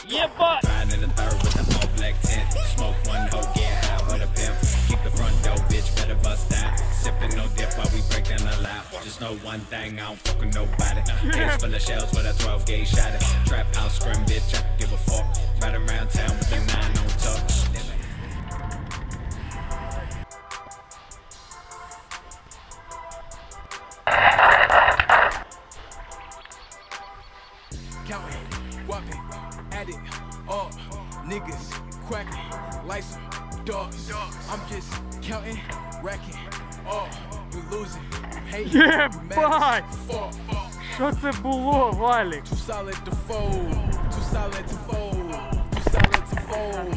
Ебать! Riding in the third with the all black tent. Smoke one hoe, get high with a pimp. Keep the front door, bitch, better bust down. Sipping no dip while we break down the loud. Just know one thing, I don't fuck with nobody. Case full of shells with a 12 gauge shot it. Trap house scrim, bitch, I don't give a fuck. Right around town with the 9 on touch. Counting, whopping, addict, up, niggas, quacking, like some dogs. I'm just counting, racking, up, you losing, hating, you mad as fuck. Що це було, Валік? Too solid to fold, too solid to fold, too solid to fold.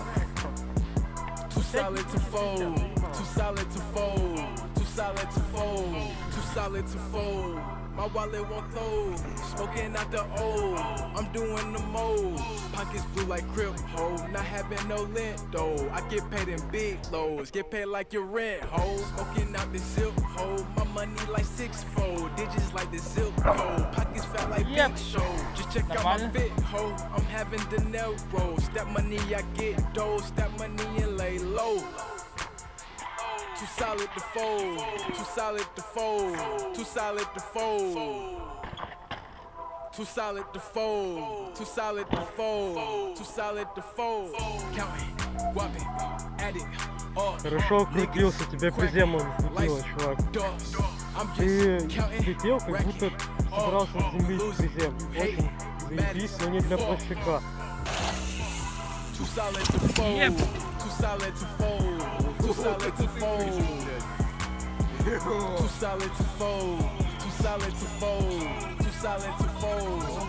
Too solid to fold, too solid to fold, too solid to fold, too solid to fold. My wallet won't throw, smoking out the old. I'm doing the most. Pockets blue like Crip ho, not having no lint though. I get paid in big loads, get paid like your rent ho. Smoking out the zip ho, my money like 6-fold, digits like the zip code. Pockets fat like Big Show. Just check out my fit ho, I'm having the nail rolls. That money I get those, that money and lay low. Too solid to fold, too solid to fold, too solid to fold. Too solid to fold, too solid to fold, too solid to fold. Counting, whopping, addict, up. Хорошо крутился, тебя приземом крутило, чувак. Ты летел, как будто собрался заземлить призем. Очень заебись, но не для площака. Too solid to fold, too solid to fold, too solid to fold. Too solid to fold, too solid to fold, too solid to fold.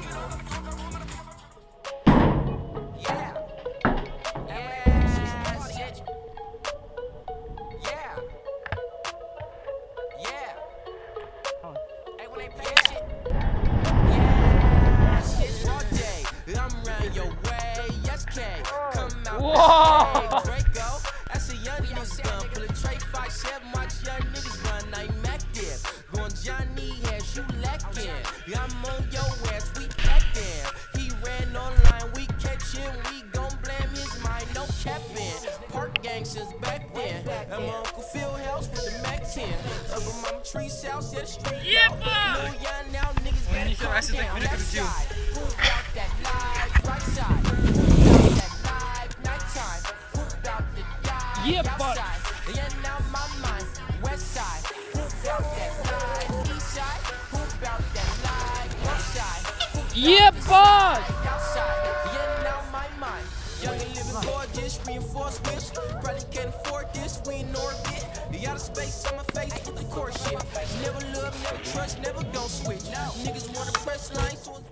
I'm on your ass, we actin'. He ran online, we catch him, we gon' blame his mind, no capping. Park gangsters back then. I'm Uncle Phil House with the Mac 10. Over Mama Tree's house, yeah, the street out. No, y'all now niggas better calm down. Left side, whoop out that live, right side, whoop out that live, nighttime, whoop out the dive, outside. Yeah, now my mind, west side, whoop out that live, east side, whoop out that live, north side. Ебать! Yeah, now my mind, young and living gorgeous, reinforced wish. Probably can't afford this, we in orbit. You got a space on my face with the core shit. Never love, never trust, never gon' switch. Niggas wanna press lines to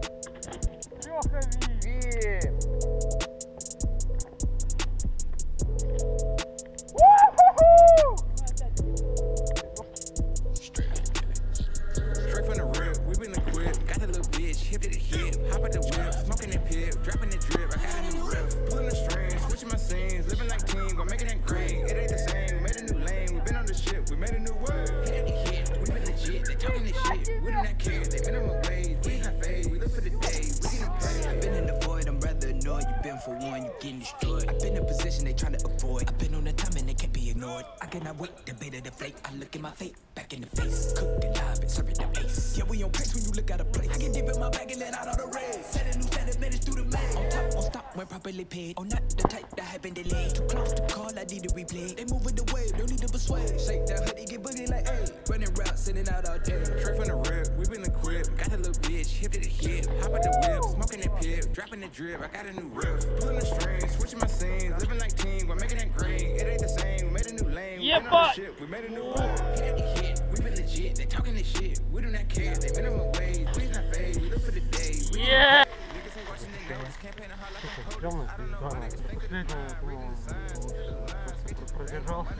Straight from the rip, we been equipped. Got a little bitch, hip to the hip. Hop out the whip, smoking the pip, dropping the drip. I got a new riff, pulling the strings, switching my scenes, living like king, gon' make it ain't green. It ain't the same, we made a new lane, we been on the ship, we made a new word. Hit the hit, we been legit, they talking this shit. We do not care, they been on my ways, we ain't got fade, we live for the day, we getting paid. I've been in the void, I'm rather annoyed. You've been for one, you getting destroyed. I've been in a position they trying to avoid. I've been on the time and they can't be ignored. I cannot wait, the bait of the flake. I look in my fate, back in the face. Cooked and live and serving the ace. Yeah, we on pace when you look at a plate. I get deep in my bag and let out all the rays. Set a new standard, manage through the maze. On top, on stop, when properly paid. Oh, not the type that have been delayed. Too close to call, I need to replay. They moving the way, don't need to persuade. Shake that hoodie, get boogie like, ayy. Running routes, sending out all day. Straight from the rip, we been equipped. Got a little bitch, hip to the hip. Hop out the whip, smoking the pip, dropping the drip. I got a new riff, pulling the strings, switching my scenes, living like king, we're making it green. It ain't the same, we made a new lane, we been on the ship, we made a new word. Hit the hit, we been legit, they talking this shit. We do not care, they been on my ways, please not fade, we live for the day. Yeah! Niggas ain't watching their notes, campaign hard like a Стрёмно, I don't know how niggas think of последнего продержался.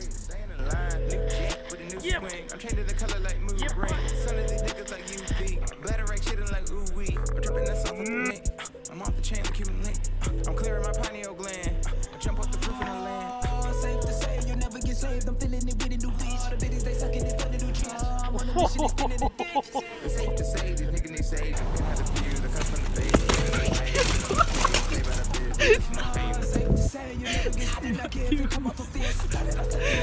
I'm changing the color like mood ring. Some of these niggas like UV. Bladderwreck shitting like ooh wee. I'm dripping that stuff with the link. I'm off the chain to keep it linked. I'm clearing my pineal gland. I jump off the roof in the land. Safe to say, you never get saved. I'm feeling it with a new bitch. All the bitches they sucking it for the new tree. I'm on the mission, they spinning the dick. It's safe to say these niggas they say. You can have the views, the cuss from the face. Тихо.